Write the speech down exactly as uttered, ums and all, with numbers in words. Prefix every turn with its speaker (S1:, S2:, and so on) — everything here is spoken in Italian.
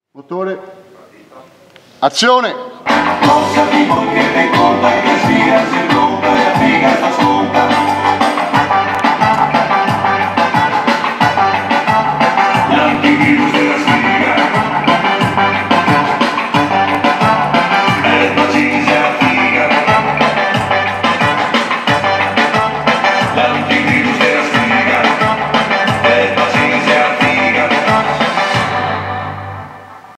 S1: Motore. Azione!
S2: Cosa di voi che ne conta che sia, si rompe la figa sta sconta.